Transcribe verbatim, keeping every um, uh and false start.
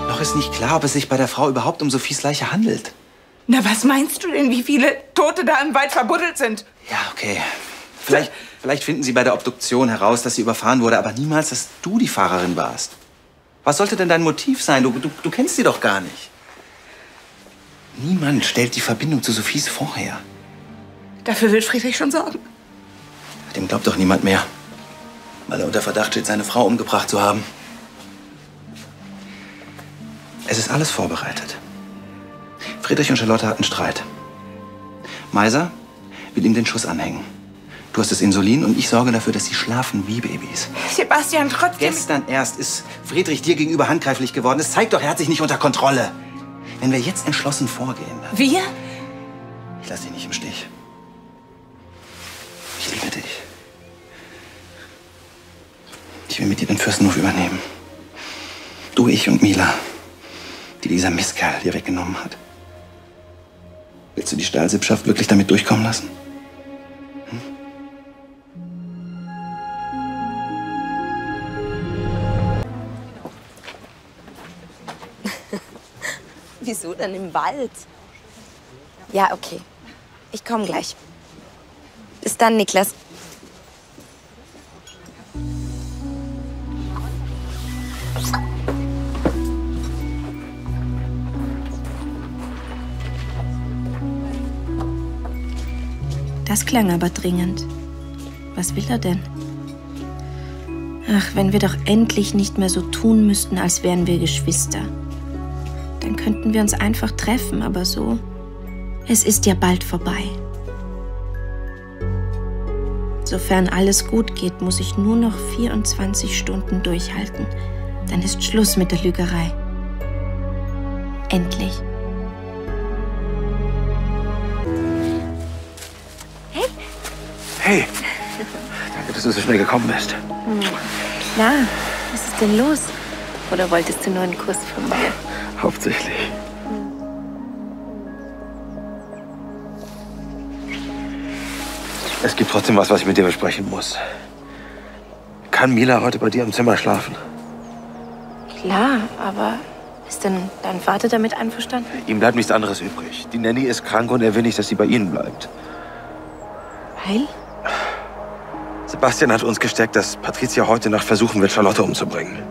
Noch ist nicht klar, ob es sich bei der Frau überhaupt um Sophies Leiche handelt. Na, was meinst du denn, wie viele Tote da im Wald verbuddelt sind? Ja, okay. Vielleicht, vielleicht finden Sie bei der Obduktion heraus, dass sie überfahren wurde, aber niemals, dass du die Fahrerin warst. Was sollte denn dein Motiv sein? Du, du, du kennst sie doch gar nicht. Niemand stellt die Verbindung zu Sophies vorher. Dafür will Friedrich schon sorgen. Dem glaubt doch niemand mehr, weil er unter Verdacht steht, seine Frau umgebracht zu haben. Es ist alles vorbereitet. Friedrich und Charlotte hatten Streit. Meiser will ihm den Schuss anhängen. Du hast das Insulin und ich sorge dafür, dass sie schlafen wie Babys. Sebastian, trotzdem... Gestern erst ist Friedrich dir gegenüber handgreiflich geworden. Das zeigt doch, er hat sich nicht unter Kontrolle. Wenn wir jetzt entschlossen vorgehen, dann... Wir? Ich lasse dich nicht im Stich. Ich liebe dich. Ich will mit dir den Fürstenhof übernehmen. Du, ich und Mila, die dieser Mistkerl dir weggenommen hat. Willst du die Stahlsippschaft wirklich damit durchkommen lassen? Hm? Wieso denn im Wald? Ja, okay. Ich komme gleich. Bis dann, Niklas. Das klang aber dringend. Was will er denn? Ach, wenn wir doch endlich nicht mehr so tun müssten, als wären wir Geschwister. Dann könnten wir uns einfach treffen, aber so... Es ist ja bald vorbei. Sofern alles gut geht, muss ich nur noch vierundzwanzig Stunden durchhalten. Dann ist Schluss mit der Lügerei. Endlich. Hey, danke, dass du so schnell gekommen bist. Hm. Klar, was ist denn los? Oder wolltest du nur einen Kuss von mir? Hauptsächlich. Es gibt trotzdem was, was ich mit dir besprechen muss. Kann Mila heute bei dir im Zimmer schlafen? Klar, aber ist denn dein Vater damit einverstanden? Ihm bleibt nichts anderes übrig. Die Nanny ist krank und er will nicht, dass sie bei Ihnen bleibt. Weil? Sebastian hat uns gesteckt, dass Patricia heute Nacht versuchen wird, Charlotte umzubringen.